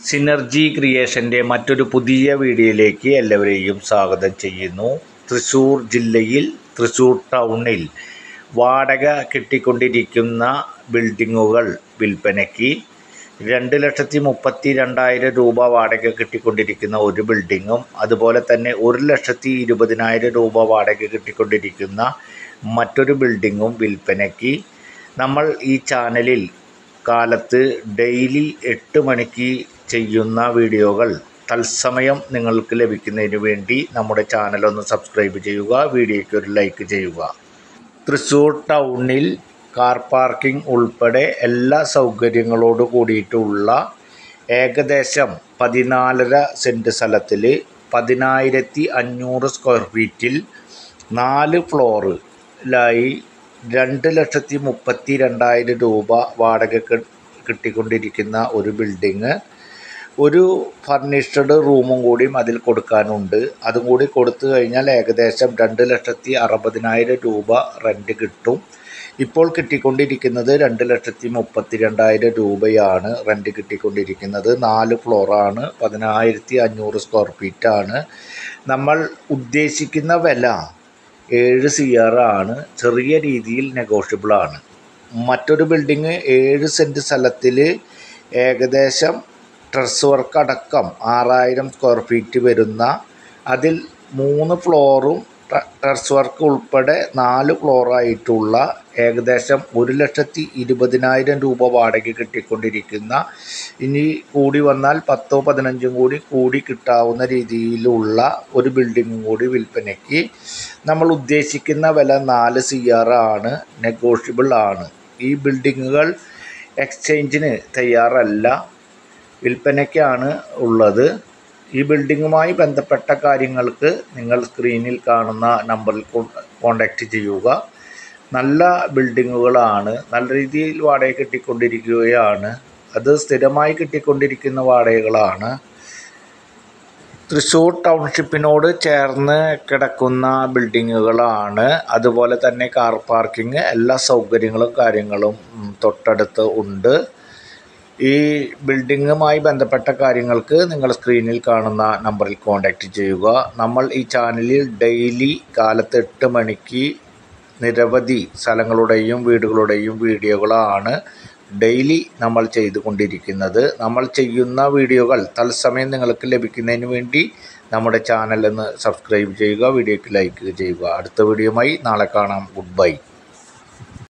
Synergy ക്രിയേഷൻ്റെ മറ്റൊരു പുതിയ വീഡിയോയിലേക്ക് എല്ലാവരെയും സ്വാഗതം ചെയ്യുന്നു. തൃശ്ശൂർ ജില്ലയിൽ തൃശ്ശൂർ ടൗണിൽ വാടക കിട്ടിക്കൊണ്ടിരിക്കുന്ന ബിൽഡിങ്ങുകൾ വിൽപ്പനയ്ക്ക് 2,32,200 രൂപ വാടക കിട്ടിക്കൊണ്ടിരിക്കുന്ന ഒരു ബിൽഡിങ്ങും അതുപോലെ തന്നെ 1,20,000 രൂപ വാടക കിട്ടിക്കൊണ്ടിരിക്കുന്ന മറ്റൊരു ബിൽഡിങ്ങും വിൽപ്പനയ്ക്ക്. നമ്മൾ ഈ ചാനലിൽ കാലത്ത് ഡെയിലി 8 മണിക്ക് ചെയ്യുന്ന വീഡിയോകൾ തത്സമയം നിങ്ങൾക്ക് ലഭിക്കുന്നതിന് വേണ്ടി നമ്മുടെ ചാനലൊന്ന് സബ്സ്ക്രൈബ് ചെയ്യുക, വീഡിയോയ്ക്ക് ഒരു ലൈക്ക് ചെയ്യുക. തൃശ്ശൂർ ടൗണിൽ കാർ പാർക്കിംഗ് ഉൾപ്പെടെ എല്ലാ സൗകര്യങ്ങളോട് കൂടിയിട്ടുള്ള ഏകദേശം 14.5 സെൻറ്റ് സ്ഥലത്തിൽ 10,500 സ്ക്വയർ ഫീറ്റിൽ 4 ഫ്ലോറിലായി 2,32,200 രൂപ വാടക കിട്ടിക്കൊണ്ടിരിക്കുന്ന ഒരു ബിൽഡിങ്. ഒരു ഫർണിഷ്ഡ് റൂമും കൂടി അതിൽ കൊടുക്കാനുണ്ട്. അതും കൂടി കൊടുത്തു കഴിഞ്ഞാൽ ഏകദേശം 2,60,000 രൂപ റെൻറ്റ് കിട്ടും. ഇപ്പോൾ കിട്ടിക്കൊണ്ടിരിക്കുന്നത് 2,32,200 രൂപയാണ് റെൻറ്റ് കിട്ടിക്കൊണ്ടിരിക്കുന്നത്. 4 ഫ്ലോറാണ്, 10,500 സ്ക്വയർ ഫീറ്റാണ്. നമ്മൾ ഉദ്ദേശിക്കുന്ന വില 7 CR ആണ്. ചെറിയ രീതിയിൽ നെഗോഷ്യബിളാണ്. മറ്റൊരു ബിൽഡിങ് 7 സെൻറ്റ് സ്ഥലത്തിൽ ഏകദേശം ടെറസ് വർക്ക് അടക്കം 6,000 സ്ക്വയർ ഫീറ്റ് വരുന്ന, അതിൽ 3 ഫ്ലോറും ടെറസ് വർക്ക് ഉൾപ്പെടെ 4 ഫ്ലോറായിട്ടുള്ള ഏകദേശം 1,20,000 രൂപ വാടക കിട്ടിക്കൊണ്ടിരിക്കുന്ന, ഇനി കൂടി വന്നാൽ 10-15 കൂടി കിട്ടാവുന്ന രീതിയിലുള്ള ഒരു ബിൽഡിങ്ങും കൂടി വിൽപ്പനയ്ക്ക്. നമ്മൾ ഉദ്ദേശിക്കുന്ന വില 4 CR ആണ്, നെഗോഷ്യബിൾ ആണ്. ഈ ബിൽഡിങ്ങുകൾ എക്സ്ചേഞ്ചിന് തയ്യാറല്ല, വിൽപ്പനയ്ക്കാണ് ഉള്ളത്. ഈ ബിൽഡിങ്ങുമായി ബന്ധപ്പെട്ട കാര്യങ്ങൾക്ക് നിങ്ങൾ സ്ക്രീനിൽ കാണുന്ന നമ്പറിൽ കോൺടാക്റ്റ് ചെയ്യുക. നല്ല ബിൽഡിങ്ങുകളാണ്, നല്ല രീതിയിൽ വാടക കിട്ടിക്കൊണ്ടിരിക്കുകയാണ്. അത് സ്ഥിരമായി കിട്ടിക്കൊണ്ടിരിക്കുന്ന വാടകകളാണ്. തൃശ്ശൂർ ടൗൺഷിപ്പിനോട് ചേർന്ന് കിടക്കുന്ന ബിൽഡിങ്ങുകളാണ്. അതുപോലെ തന്നെ കാർ പാർക്കിംഗ് എല്ലാ സൗകര്യങ്ങളും കാര്യങ്ങളും തൊട്ടടുത്ത് ഉണ്ട്. ഈ ബിൽഡിങ്ങുമായി ബന്ധപ്പെട്ട കാര്യങ്ങൾക്ക് നിങ്ങൾ സ്ക്രീനിൽ കാണുന്ന നമ്പറിൽ കോൺടാക്റ്റ് ചെയ്യുക. നമ്മൾ ഈ ചാനലിൽ ഡെയിലി കാലത്ത് 8 മണിക്ക് നിരവധി സ്ഥലങ്ങളുടെയും വീടുകളുടെയും വീഡിയോകളാണ് ഡെയിലി നമ്മൾ ചെയ്തുകൊണ്ടിരിക്കുന്നത്. നമ്മൾ ചെയ്യുന്ന വീഡിയോകൾ തത്സമയം നിങ്ങൾക്ക് ലഭിക്കുന്നതിന് വേണ്ടി നമ്മുടെ ചാനലൊന്ന് സബ്സ്ക്രൈബ് ചെയ്യുക, വീഡിയോയ്ക്ക് ലൈക്ക് ചെയ്യുക. അടുത്ത വീഡിയോയുമായി നാളെ കാണാം. Good by.